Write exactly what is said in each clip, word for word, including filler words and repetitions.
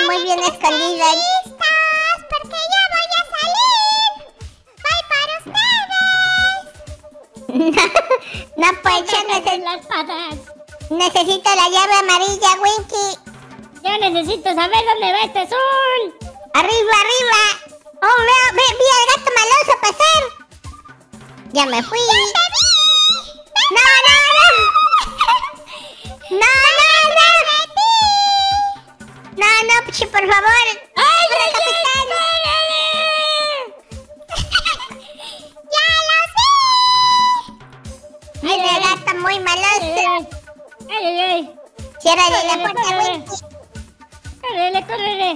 muy bien escondida. ¡Listos! Porque ya voy a salir. ¡Voy por ustedes! No, no pues yo Sácate neces las patas. necesito la llave amarilla, Winky. Yo necesito saber dónde va este azul. Arriba, arriba. Oh, veo, ve, vi al gato maloso pasar. Ya me fui. ¡Ya te vi! No, no, no. No, no, no. No, no, Pchi, por favor. ¡Ay, ¡Corre, ay, capitán! ¡Ya los vi! Ay, el gato muy maloso. Ay, ay, ay. Ciérrale la Córrele, puerta, córrele. Winky. Córrele, córrele.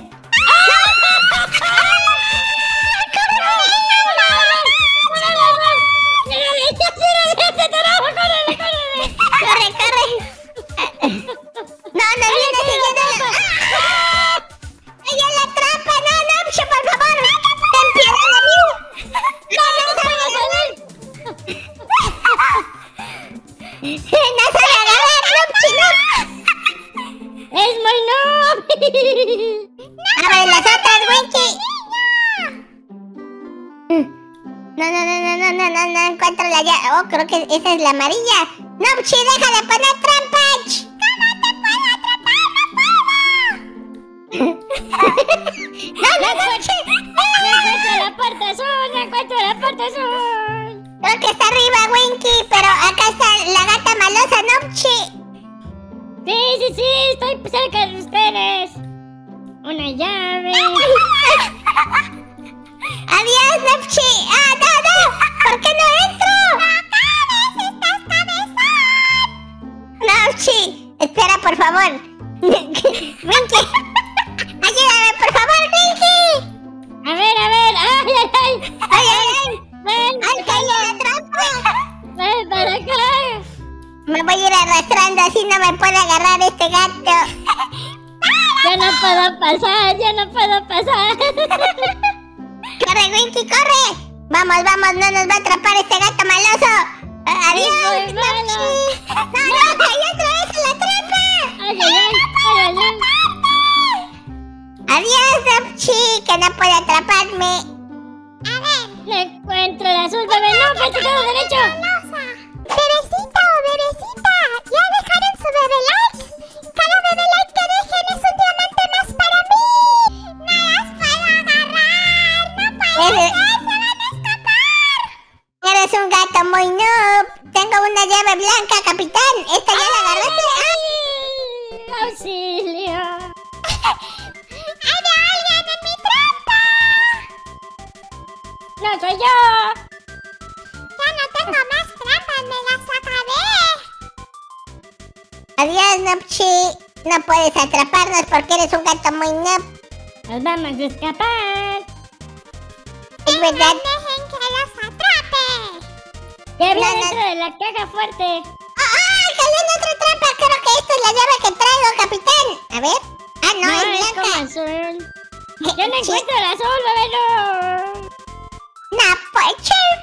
Corre, corre. No, no viene siguiendo. ¡Ay, en la trampa! No, no, Pchi, por favor. Ten piedad de mí. No, no, no. No sabe agarrar, no, Pchi, no. ¡Es muy no! Abre las otras, Winky. No, no, no, no, no, no, no, no encuentro la llave. Oh, creo que esa es la amarilla. No, Pchi, deja de poner trampas. ¿Cómo te puedo atrapar? ¡No puedo! No, no, no, Pchi. ¡No encuentro la puerta azul! ¡No encuentro la puerta azul! Creo que está arriba, Winky, pero acá está la gata malosa, ¿no, Pchi? Sí, sí, sí, estoy cerca de ustedes. Una llave. Adiós, Nepchi. Ah, no, no. ¿Por qué no entro? Nepchi, espera, por favor. Winky, ayúdame, por favor, Winky. A ver, a ver. ¡Ay, ay, ay! Ay, ay, ay. ¡Ven! Ay, caí en la trampa. ¡Ven para acá! Me voy a ir arrastrando, así no me puede agarrar este gato. ¡Ya no puedo pasar! ¡Ya no puedo pasar! Corre, Winky, corre. Vamos, vamos, no nos va a atrapar este gato maloso. Ah, Adiós, muy malo. Nepchi. No, no, caí otra vez en la trampa. ¡Ay, ay, ay! ¡Ay, ay, ay! Adiós, Nepchi, que no puede atraparme. ¡No encuentro el azul, bebé! ¡No, vete todo derecho! Bebecita o bebecita, ¿ya dejaron su bebé like? Cada bebé like que dejen es un diamante más para mí. No las puedo agarrar, no puede Eres, ser, se van a escapar. eres un gato muy noob. Tengo una llave blanca, capitán. ¿Esta ya la agarraste? Ah, ¡Ay! ¡Auxilio! ¡Hay de alguien en mi trampa! ¡No soy yo! Ya no tengo más trampas, me las acabé. Adiós, Nepchi. No puedes atraparnos porque eres un gato muy noob. ¡Nos vamos a escapar! Es verdad. Dejen que los atrape. ¡Ya viene No, no. dentro de la caja fuerte! ¡Ah, ah! ¡Cayó en otra trampa! Creo que esta es la llave que traigo, capitán. A ver. Ah, no, No, es es como blanca. azul. ¡Yo no Sí. encuentro el azul, bebé! ¡No! No, pues.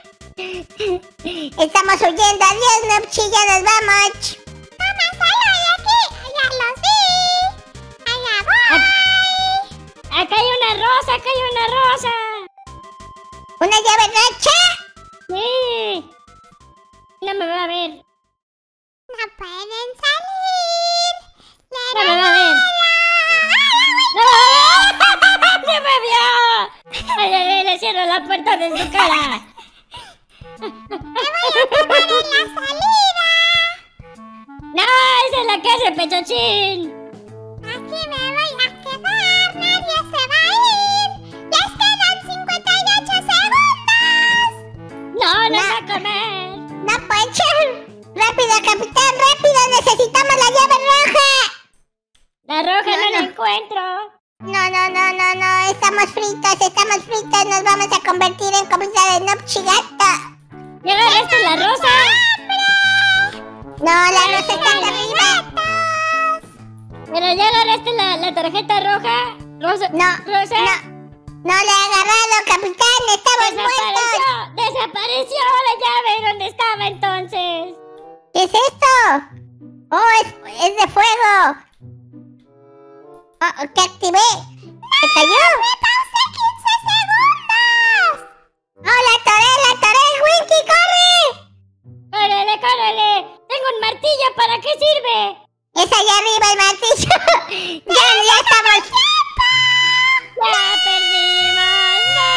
Estamos huyendo. Adiós, Nepchi. Ya nos vamos. Toma, salgo de aquí. Ya los vi. Allá voy. ¡Acá hay una rosa! ¡Acá hay una rosa! ¿Una llave rocha? ¡Sí! No me va a ver. No pueden salir. No me va a ver. ¡No! ¡Se me vio! ¡Ay, ay, ay! ¡Le cierro la puerta de su cara! Me voy a tomar en la salida. ¡No! ¡Esa es la que hace Pechochín! Aquí me voy a quedar. Nadie se va a ir. Les quedan cincuenta y ocho segundos. ¡No, no No. va a comer! No, pues. Rápido, capitán. Rápido. Necesitamos la llave roja. La roja No, no, la no. encuentro. No, no, no, no, no. Estamos fritos. Estamos fritos. Nos vamos a convertir en comida de Nepchi gato. ¿Ya agarraste la rosa? No, la rosa está arriba. ¿Pero ya agarraste la, la tarjeta roja? Rosa, No, Rosa. no. No le he agarrado, capitán. Estamos muertos. ¡Desapareció! ¡Desapareció la llave! ¿Dónde estaba entonces? ¿Qué es esto? Oh, es, es de fuego. Oh, que activé. ¿Se cayó? ¡Me pausé quince segundos! ¡Oh, la atoré, la atoré! ¡Winky, corre! ¡Córrele, córrele! ¡Tengo un martillo! ¿Para qué sirve? ¡Es allá arriba el martillo! ¡Ya, ya estamos! ¡Ya perdimos! ¡No!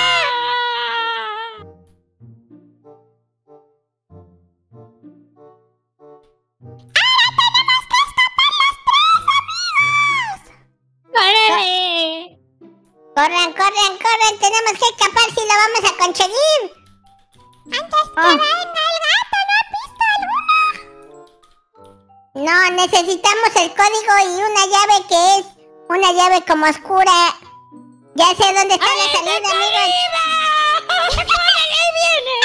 ¡Córrele! ¡Corran, corran, corran! ¡Tenemos que escapar si lo vamos a conseguir! Antes que Oh. venga el gato, ¿no has visto alguno? No, necesitamos el código y una llave que es una llave como oscura. Ya sé dónde está la salida, amigos. ¡Córrele, ahí viene!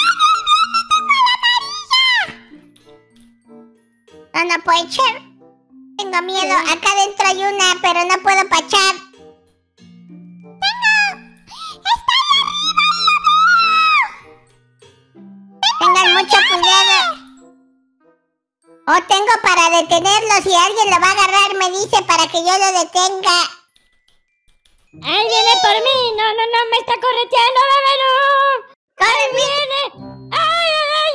No, no puedo echar. Tengo miedo. Acá adentro hay una, pero no puedo pachar. Tengan mucho cuidado. O tengo para detenerlo. Si alguien lo va a agarrar, me dice para que yo lo detenga. ¡Ahí viene por mí! ¡No, no, no! ¡Me está correteando, bebé! ¡No! ¡Corre, ¡Ahí viene! ¡Ay, ay, ay!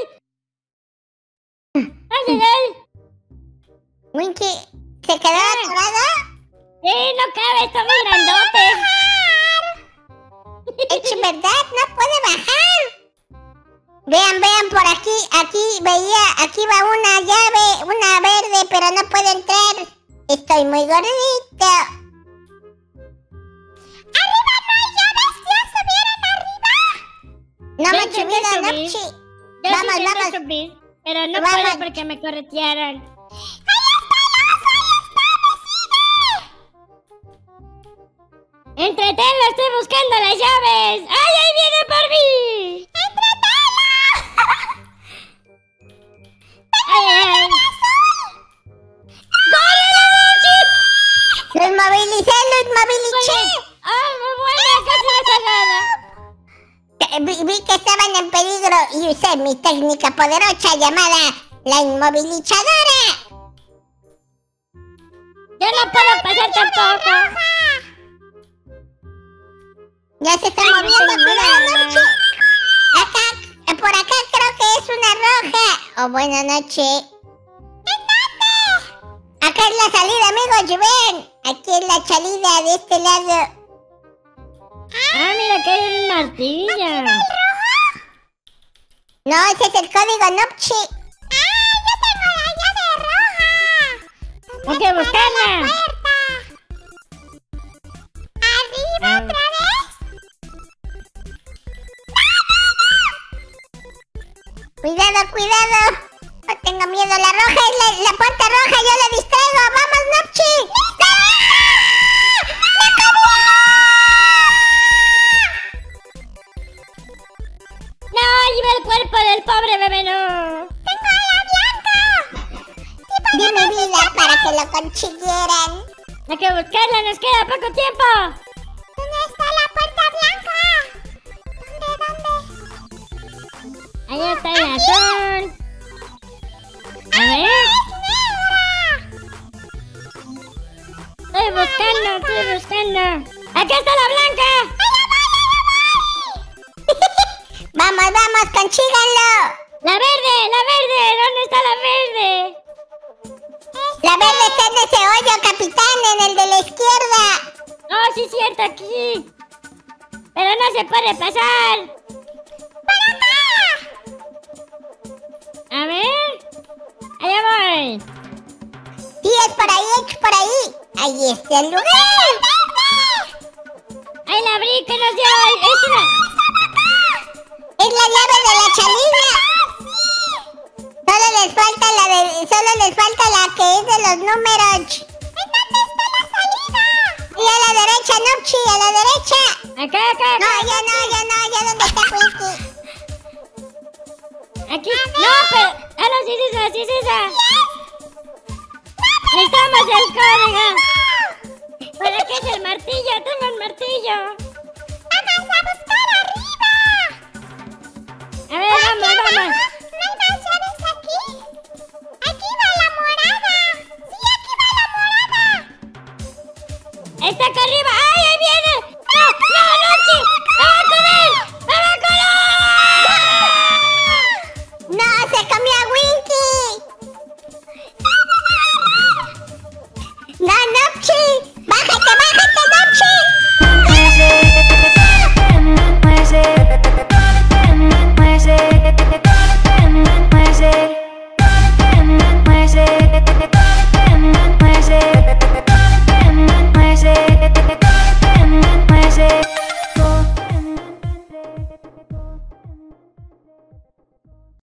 ¡Ay, ay, ay! Winky, ¿se quedó atorado? ¡Sí, no cabe! ¡Está muy grandote! Es verdad, no puede bajar. Vean, vean por aquí. Aquí veía, aquí va una llave, una verde, pero no puedo entrar. Estoy muy gordito. ¡Arriba no hay llaves! ¡Ya subieron arriba! No me he Yo intenté subido, subir. Nopchi. Yo Vamos, sí intenté vamos. subir, pero no Vamos. puedo porque me corretearon. ¡Entretenlo! ¡Estoy buscando las llaves! ¡Ay, ahí viene por mí! ¡Ay, ay, ay! ¡Córrele, Mochi! Lo inmovilicé, lo inmovilicé. ¡Ay, muy buena! ¡Casi me salada! Eh, Vi, vi que estaban en peligro y usé mi técnica poderosa llamada la inmovilizadora. ¡Yo no puedo pasar tampoco! Ya se está Ay, no moviendo, tengo cuidado, nada. Nopchi. Acá, eh, por acá creo que es una roja. Oh, buena noche. Acá es la salida, amigos, ven. Aquí es la salida de este lado. ¡Ah, mira que hay un martillo! No, ese es el código, Nopchi. ¡Hay que buscarla! ¡Arriba Ah. otra vez! Cuidado, cuidado. No tengo miedo, la roja es la, la puerta roja, yo la distraigo. ¡Vamos, Nopchi! ¡No! ¡Lleva el cuerpo del pobre bebé! ¡No! Di mi vida para que lo consiguieran. Hay que buscarla, nos queda poco tiempo. ¿Dónde está la puerta blanca? ¿Dónde, dónde? Ahí está el azul. A ver. Estoy buscando, estoy buscando. ¡Aquí está la blanca! Vamos, vamos, consíganlo. ¡La verde! ¡La verde! ¿Dónde está la verde? La verde está en ese hoyo, capitán, en el de la izquierda. ¡Oh, sí, cierto, aquí! ¡Pero no se puede pasar! A ver. Allá voy. Sí, es por ahí, es por ahí. Ahí está el lugar. ¡Ahí la abrí que nos dio! ¡Es una! Es la llave de la chalina. Solo les falta la de, solo les falta la que es de los números. Y a la derecha, Nopchi, a la derecha. Acá, acá, No, acá. ya no, ya no, ya donde está Winky. Aquí. No, pero. Ah, no, sí es esa, sí es esa. Necesitamos el código. ¿Para qué es el martillo? Tengo un martillo.